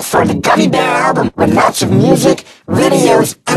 look for the Gummy Bear album with lots of music, videos,